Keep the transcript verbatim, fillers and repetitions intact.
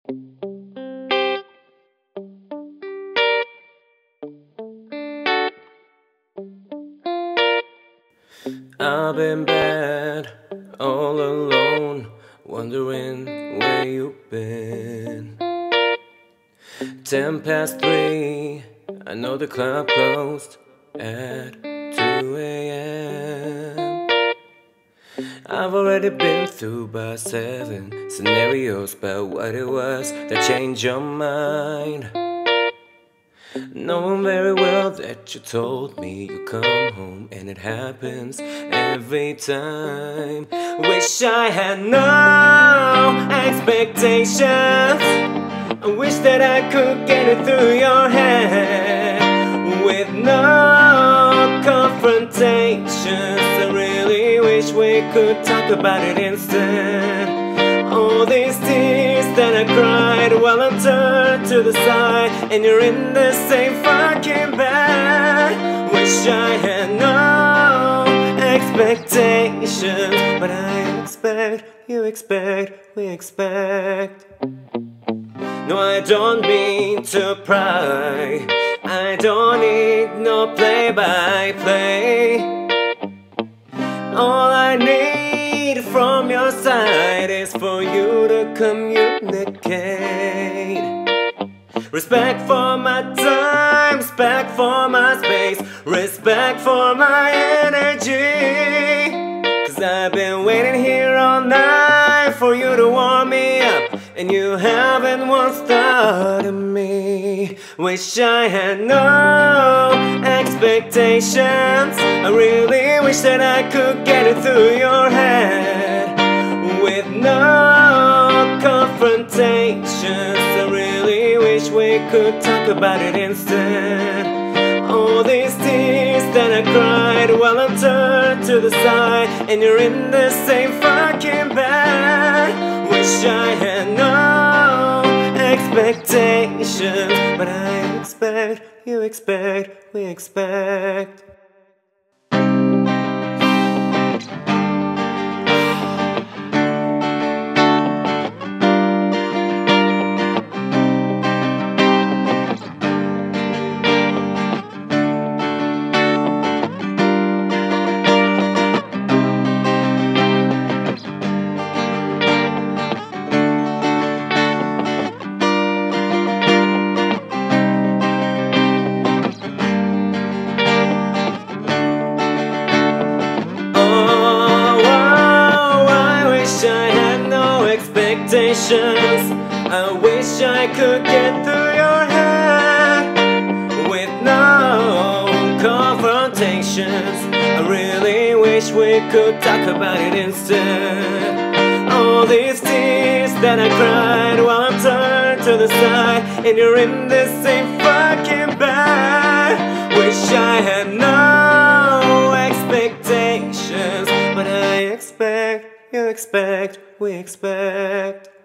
I've been bad, all alone, wondering where you've been. Ten past three, I know the club closed at two A M I've already been through by seven scenarios about what it was that changed your mind. Knowing very well that you told me you come home, and it happens every time. Wish I had no expectations. I wish that I could get it through your head with no confrontations. I really wish we could talk about it instead. All these tears that I cried while I'm turned to the side, and you're in the same fucking bed. Wish I had no expectations, but I expect, you expect, we expect. No, I don't mean to pry, I don't need no play-by-play. All I need from your side is for you to communicate. Respect for my time, respect for my space, respect for my energy. Cause I've been waiting here all night for you to warm me up, and you haven't once thought of me. Wish I had no expectations. I really wish that I could get it through your head with no confrontations. I really wish we could talk about it instead. All these tears that I cried while I'm turned to the side, and you're in the same fucking bed. Wish I had no expectations, but I expect, you expect, we expect. I wish I could get through your head with no confrontations. I really wish we could talk about it instead. All these tears that I cried while I'm turned to the side, and you're in the same fucking bed. Wish I had no expectations, but I expect, you expect, we expect.